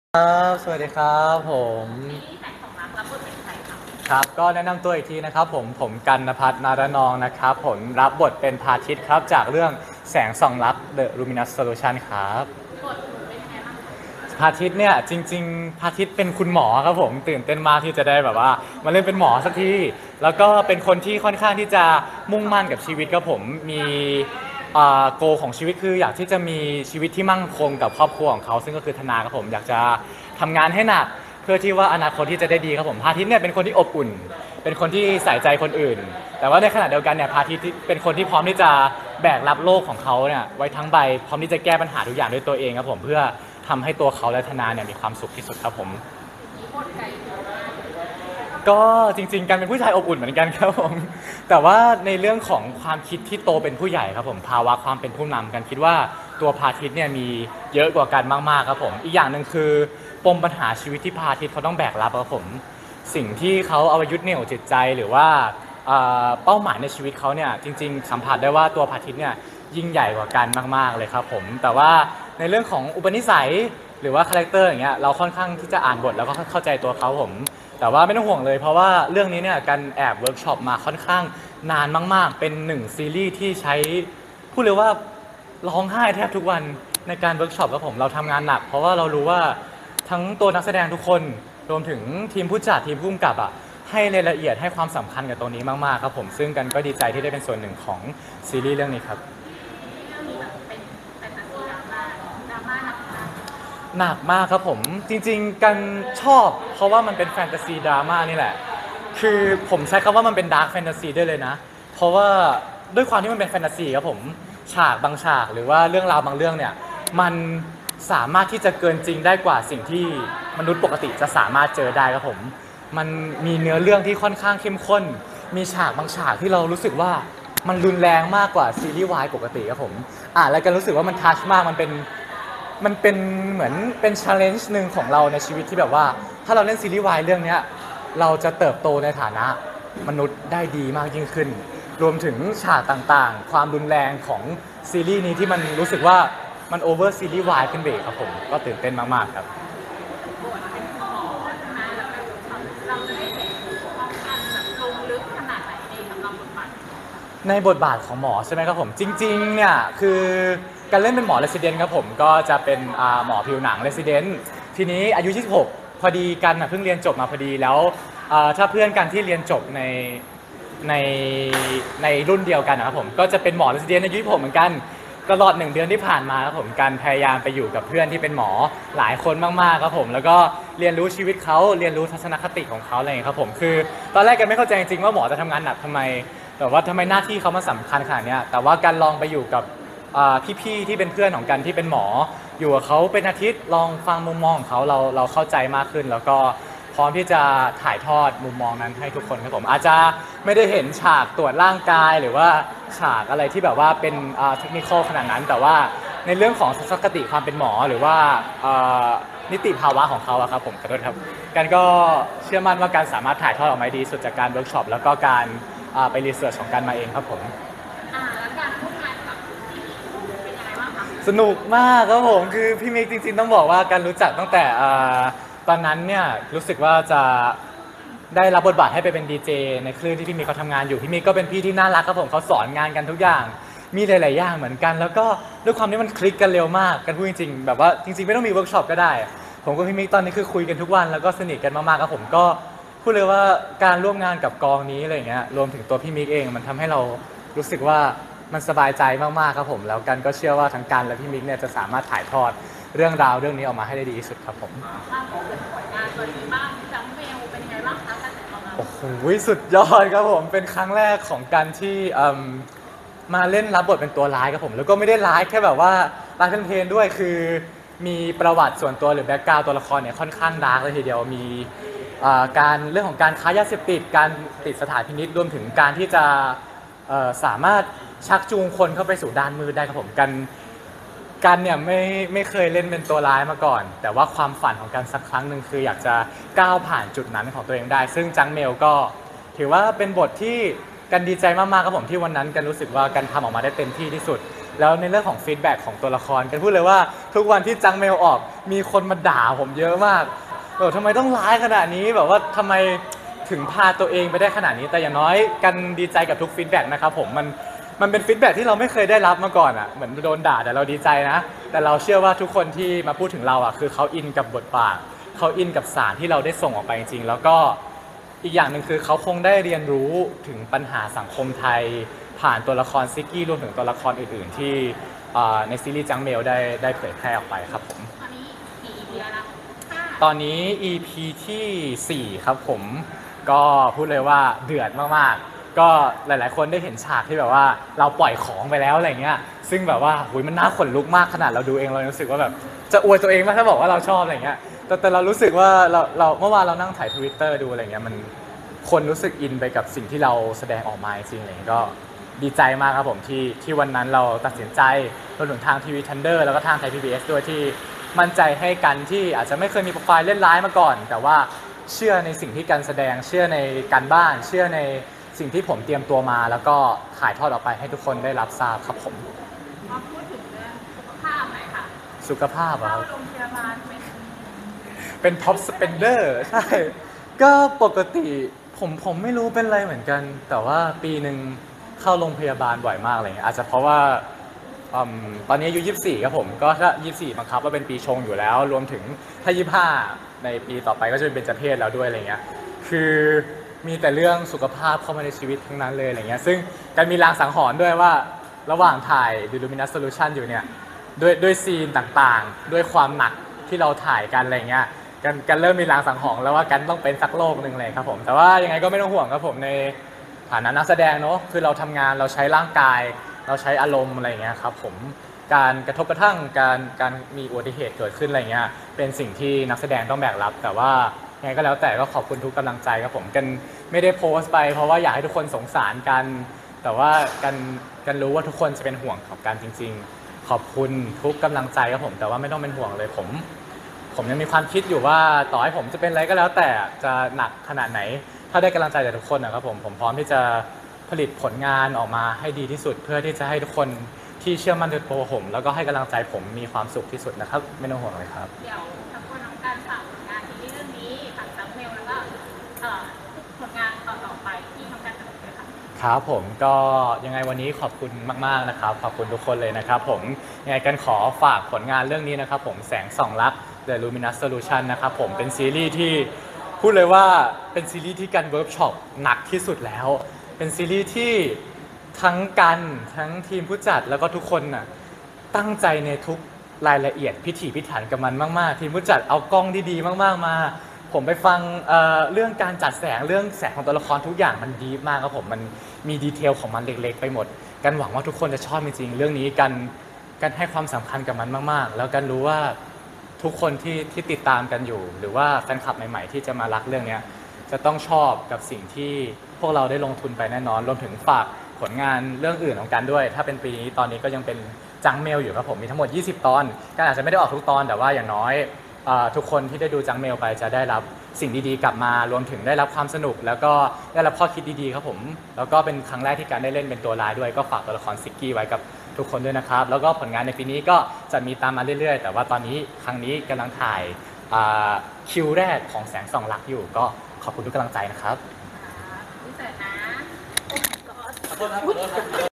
ครับสวัสดีครับผมที่แสงของรักรับบทเป็นใครคะครับก็แนะนำตัวอีกทีนะครับผมกันนภัทรนารนองนะครับผมรับบทเป็นพาทิตครับจากเรื่องแสงส่องรัก The Luminous Solution ครับบทหนูเป็นยังไงบ้างคะพาทิตเนี่ยจริงๆพาทิตเป็นคุณหมอครับผมตื่นเต้นมากที่จะได้แบบว่ามาเล่นเป็นหมอสักทีแล้วก็เป็นคนที่ค่อนข้างที่จะมุ่งมั่นกับชีวิตครับผมมีโกของชีวิตคืออยากที่จะมีชีวิตที่มั่งคงกับครอบครัวของเขาซึ่งก็คือธนาครับผมอยากจะทำงานให้หนัก เพื่อที่ว่าอนาคตที่จะได้ดีครับผมพาทิตย์เนี่ยเป็นคนที่อบอุ่นเป็นคนที่ใส่ใจคนอื่นแต่ว่าในขณะเดียวกันเนี่ยพาทิตย์เป็นคนที่พร้อมที่จะแบกรับโลกของเขาเนี่ยไว้ทั้งใบพร้อมที่จะแก้ปัญหาทุกอย่างด้วยตัวเองครับผมเพื่อทำให้ตัวเขาและธนาเนี่ยมีความสุขที่สุดครับผมมีบทไก่ตัวมากก็จริงๆการเป็นผู้ชายอบอุ่นเหมือนกันครับผมแต่ว่าในเรื่องของความคิดที่โตเป็นผู้ใหญ่ครับผมภาวะความเป็นผู้นำกันคิดว่าตัวพาทิตย์เนี่ยมีเยอะกว่ากันมากๆครับผมอีกอย่างหนึ่งคือปมปัญหาชีวิตที่พาทิตย์เขาต้องแบกรับครับผมสิ่งที่เขาเอาไปยึดเหนี่ยวจิตใจหรือว่าเป้าหมายในชีวิตเขาเนี่ยจริงๆสัมผัสได้ว่าตัวพาทิตย์เนี่ยยิ่งใหญ่กว่ากันมากๆเลยครับผมแต่ว่าในเรื่องของอุปนิสัยหรือว่าคาแรคเตอร์อย่างเงี้ยเราค่อนข้างที่จะอ่านบทแล้วก็เข้าใจตัวเขาผมแต่ว่าไม่ต้องห่วงเลยเพราะว่าเรื่องนี้เนี่ยการแอบเวิร์กช็อปมาค่อนข้างนานมากๆเป็นหนึ่งซีรีส์ที่ใช้พูดเลยว่าร้องไห้แทบทุกวันในการเวิร์กช็อปครับผมเราทำงานหนักเพราะว่าเรารู้ว่าทั้งตัวนักแสดงทุกคนรวมถึงทีมผู้จัดทีมผู้กำกับอ่ะให้รายละเอียดให้ความสำคัญกับตรงนี้มากๆครับผมซึ่งกันก็ดีใจที่ได้เป็นส่วนหนึ่งของซีรีส์เรื่องนี้ครับเรื่องนี้แบบเป็นแฟนตาซีดราม่าหนักมากหนักมากครับผมจริงๆกันชอบเพราะว่ามันเป็นแฟนตาซีดราม่านี่แหละคือผมใช้คำว่ามันเป็นดาร์กแฟนตาซีได้เลยนะเพราะว่าด้วยความที่มันเป็นแฟนตาซีครับผมฉากบางฉากหรือว่าเรื่องราวบางเรื่องเนี่ยมันสามารถที่จะเกินจริงได้กว่าสิ่งที่มนุษย์ปกติจะสามารถเจอได้ครับผมมันมีเนื้อเรื่องที่ค่อนข้างเข้มข้นมีฉากบางฉากที่เรารู้สึกว่ามันรุนแรงมากกว่าซีรีส์วายปกติครับผมแล้วกันรู้สึกว่ามันทัชมากมันเป็นเหมือนเป็นชาเลนจ์หนึ่งของเราในชีวิตที่แบบว่าถ้าเราเล่นซีรีส์วายเรื่องนี้เราจะเติบโตในฐานะมนุษย์ได้ดีมากยิ่งขึ้นรวมถึงฉากต่างๆความรุนแรงของซีรีส์นี้ที่มันรู้สึกว่ามันโอเวอร์ซีรีส์วายขึ้นไปอีกครับผมก็ตื่นเต้นมากๆครับบทเป็นหมอใช่ไหมแล้วก็เราจะได้เห็นความกันแบบลงลึกขนาดไหนในสำหรับบทบาทในบทบาทของหมอใช่ไหมครับผมจริงๆเนี่ยคือการเล่นเป็นหมอเรสซิเดนต์ครับผมก็จะเป็นหมอผิวหนังเรสซิเดนต์ทีนี้อายุ 26 พอดีกันเพิ่งเรียนจบมาพอดีแล้วถ้าเพื่อนกันที่เรียนจบในในรุ่นเดียวกันนะครับผมก็จะเป็นหมอเรสซิเดนต์อายุ26เหมือนกันตลอด1 เดือนที่ผ่านมาครับผมกันพยายามไปอยู่กับเพื่อนที่เป็นหมอหลายคนมากๆครับผมแล้วก็เรียนรู้ชีวิตเขาเรียนรู้ทัศนคติของเขาอะไรอย่างเงี้ยครับผมคือตอนแรกกันไม่เข้าใจจริงๆว่าหมอจะทำงานหนักทำไม แต่ว่าทำไมหน้าที่เขามาสำคัญขนาดนี้แต่ว่าการลองไปอยู่กับพี่ๆที่เป็นเพื่อนของกันที่เป็นหมออยู่กับเขาเป็นอาทิตย์ลองฟังมุมมองของเขาเราเข้าใจมากขึ้น แล้วก็พร้อมที่จะถ่ายทอดมุมมองนั้นให้ทุกคนครับผมอาจจะไม่ได้เห็นฉากตรวจร่างกายหรือว่าฉากอะไรที่แบบว่าเป็นเทคนิคขนาดนั้น แต่ว่าในเรื่องของทัศนคติความเป็นหมอหรือว่านิติภาวะของเขาอะครับผมขอโทษครับกันก็เชื่อมั่นว่าการสามารถถ่ายทอดออกมาดีสุดจากการเวิร์กช็อปแล้วก็การไปรีเสิร์ชของกันมาเองครับผมแล้วการร่วมงานกับพี่เป็นยังไงบ้างคะสนุกมากครับผมคือพี่มิกจริงๆต้องบอกว่าการรู้จักตั้งแต่ตอนนั้นเนี่ยรู้สึกว่าจะได้รับบทบาทให้ไปเป็นดีเจในคลื่นที่พี่มิกเขาทำงานอยู่พี่มิกก็เป็นพี่ที่น่ารักครับผมเขาสอนงานกันทุกอย่างมีหลายๆอย่างเหมือนกันแล้วก็ด้วยความที่มันคลิกกันเร็วมากกันพูดจริงๆแบบว่าจริงๆไม่ต้องมีเวิร์กช็อปก็ได้ผมกับพี่มิกตอนนี้คือคุยกันทุกวันแล้วก็สนิทกันมากๆครับผมก็พูดเลยว่าการร่วมงานกับกองนี้อะไรเงี้ยรวมถึงตัวพี่มิกเองมันทำให้เรารู้สึกว่ามันสบายใจมากๆครับผมแล้วกันก็เชื่อว่าทั้งกันและพี่มิกเนี่ยจะสามารถถ่ายทอดเรื่องราวเรื่องนี้ออกมาให้ได้ดีที่สุดครับผมถ้าพูดถึงผลงานตัวนี้บ้างจังเมลเป็นยังไงบ้างคะการแต่งตัวเราโอ้โหสุดยอดครับผมเป็นครั้งแรกของกันที่มาเล่นรับบทเป็นตัวร้ายครับผมแล้วก็ไม่ได้ร้ายแค่แบบว่าร้ายเพลนๆด้วยคือมีประวัติส่วนตัวหรือแบ็กกราวด์ตัวละครเนี่ยค่อนข้างดาร์กเลยทีเดียวมีการเรื่องของการค้ายาเสพติดการติดสถานพินิจรวมถึงการที่จะสามารถชักจูงคนเข้าไปสู่ด้านมืดได้ครับผมกันเนี่ยไม่เคยเล่นเป็นตัวร้ายมาก่อนแต่ว่าความฝันของกันสักครั้งหนึ่งคืออยากจะก้าวผ่านจุดนั้นของตัวเองได้ซึ่งจังเมลก็ถือว่าเป็นบทที่กันดีใจมากๆครับผมที่วันนั้นกันรู้สึกว่ากันทำออกมาได้เต็มที่ที่สุดแล้วในเรื่องของฟีดแบ็กของตัวละครกันพูดเลยว่าทุกวันที่จังเมลออกมีคนมาด่าผมเยอะมากทำไมต้องร้ายขนาดนี้แบบว่าทำไมถึงพาตัวเองไปได้ขนาดนี้แต่อย่างน้อยกันดีใจกับทุกฟีดแบ็กนะครับผมมันเป็นฟีดแบ็กที่เราไม่เคยได้รับมาก่อนอ่ะเหมือนโดนด่าแต่เราดีใจนะแต่เราเชื่อว่าทุกคนที่มาพูดถึงเราอ่ะคือเขาอินกับบทบาทเขาอินกับสารที่เราได้ส่งออกไปจริงๆแล้วก็อีกอย่างหนึ่งคือเขาคงได้เรียนรู้ถึงปัญหาสังคมไทยผ่านตัวละครซิกกี้รวมถึงตัวละครอื่นๆที่ในซีรีส์จังเมลได้เผยแพร่ออกไปครับผมตอนนี้กี่ EP แล้วนะ5 ตอนนี้ EP ที่ 4 ครับผมก็พูดเลยว่าเดือดมากๆก็หลายๆคนได้เห็นฉากที่แบบว่าเราปล่อยของไปแล้วอะไรเงี้ยซึ่งแบบว่าหุยมันน่าขนลุกมากขนาดเราดูเองเรารู้สึกว่าแบบจะอวยตัวเองมากถ้าบอกว่าเราชอบอะไรเงี้ยแต่เรารู้สึกว่าเราเมื่อวานเรานั่งถ่าย Twitter ดูอะไรเงี้ยมันคนรู้สึกอินไปกับสิ่งที่เราแสดงออกมาจริงๆอะไรเงี้ยก็ดีใจมากครับผมที่วันนั้นเราตัดสินใจรวมถึงทางทีวีทันเดอร์แล้วก็ทางไทย PBS ด้วยที่มั่นใจให้กันที่อาจจะไม่เคยมีโปรไฟล์เล่นร้ายมาก่อนแต่ว่าเชื่อในสิ่งที่การแสดงเชื่อในการบ้านเชื่อในสิ่งที่ผมเตรียมตัวมาแล้วก็ถ่ายทอดออกไปให้ทุกคนได้รับทราบครับผมมาพูดถึงเรื่องสุขภาพหน่อยค่ะสุขภาพอะเข้าครับโรงพยาบาลเป็นท็อปสเปนเดอร์ใช่ก็ปกติผมไม่รู้เป็นอะไรเหมือนกัน แต่ว่าปีหนึ่งเข้าโรงพยาบาลบ่อยมากอะไรเงี้ยอาจจะเพราะว่าตอนนี้อายุ24ครับผมก็ถ้า24บังคับว่าเป็นปีชงอยู่แล้วรวมถึงถ้า25ในปีต่อไปก็จะเป็นเบญจเพสแล้วด้วยอะไรเงี้ยคือมีแต่เรื่องสุขภาพเข้ามาในชีวิตทั้งนั้นเลยอะไรเงี้ยซึ่งการมีลางสังหรณ์ด้วยว่าระหว่างถ่าย The Luminous Solution อยู่เนี่ยด้วยซีนต่างๆด้วยความหนักที่เราถ่ายกันอะไรเงี้ยกันเริ่มมีลางสังหรณ์แล้วว่ากันต้องเป็นสักโรคนึงเลยครับผมแต่ว่ายังไงก็ไม่ต้องห่วงครับผมในฐานะนักแสดงเนาะคือเราทำงานเราใช้ร่างกายเราใช้อารมณ์อะไรเงี้ยครับผมการกระทบกระทั่งการมีอุบัติเหตุเกิดขึ้นอะไรเงี้ยเป็นสิ่งที่นักแสดงต้องแบกรับแต่ว่ายังไงก็แล้วแต่ก็ขอบคุณทุกกำลังใจครับผมกันไม่ได้โพสต์ไปเพราะว่าอยากให้ทุกคนสงสารกันแต่ว่ากันรู้ว่าทุกคนจะเป็นห่วงกับกันจริงๆขอบคุณทุกกำลังใจครับผมแต่ว่าไม่ต้องเป็นห่วงเลยผมยังมีความคิดอยู่ว่าต่อให้ผมจะเป็นอะไรก็แล้วแต่จะหนักขนาดไหนถ้าได้กำลังใจจากทุกคนนะครับผมพร้อมที่จะผลิตผลงานออกมาให้ดีที่สุดเพื่อที่จะให้ทุกคนที่เชื่อมั่นในตัวผมแล้วก็ให้กำลังใจผมมีความสุขที่สุดนะครับไม่ต้องห่วงเลยครับเดี๋ยวทั้งคนน้องการฝากผลงานที่เรื่องนี้ฝากจังเมลแล้วก็ผลงานต่อไปที่น้องการจะทำเลยค่ะครับผมก็ยังไงวันนี้ขอบคุณมากๆนะครับขอบคุณทุกคนเลยนะครับผมยังไงกันขอฝากผลงานเรื่องนี้นะครับผมแสงส่องรัก The Luminous Solution นะครับผมเป็นซีรีส์ที่พูดเลยว่าเป็นซีรีส์ที่กันเวิร์กช็อปหนักที่สุดแล้วเป็นซีรีส์ที่ทั้งกันทั้งทีมผู้จัดแล้วก็ทุกคนน่ะตั้งใจในทุกรายละเอียดพิถีพิถันกับมันมากๆทีมผู้จัดเอากล้องดีๆมากๆมาผมไปฟังเรื่องการจัดแสงเรื่องแสงของตัวละครทุกอย่างมันดีมากครับผมมันมีดีเทลของมันเล็กๆไปหมดกันหวังว่าทุกคนจะชอบจริงๆเรื่องนี้กันให้ความสำคัญกับมันมากๆแล้วกันรู้ว่าทุกคนที่ติดตามกันอยู่หรือว่าแฟนคลับใหม่ๆที่จะมารักเรื่องนี้จะต้องชอบกับสิ่งที่พวกเราได้ลงทุนไปแน่นอนรวมถึงฝากผลงานเรื่องอื่นของกันด้วยถ้าเป็นปีนี้ตอนนี้ก็ยังเป็นจังเมลอยู่ครับผมมีทั้งหมด20 ตอนกันอาจจะไม่ได้ออกทุกตอนแต่ว่าอย่างน้อยทุกคนที่ได้ดูจังเมลไปจะได้รับสิ่งดีๆกลับมารวมถึงได้รับความสนุกแล้วก็ได้รับข้อคิดดีๆครับผมแล้วก็เป็นครั้งแรกที่การได้เล่นเป็นตัวร้ายด้วยก็ฝากตัวละครซิกกี้ไว้กับทุกคนด้วยนะครับแล้วก็ผลงานในปีนี้ก็จะมีตามมาเรื่อยๆแต่ว่าตอนนี้ครั้งนี้กำลังถ่ายคิวแรกของแสงส่องรักอยู่ก็ขอบคุณทุกกำลังใจนะครับพิเศษนะขอบคุณครับ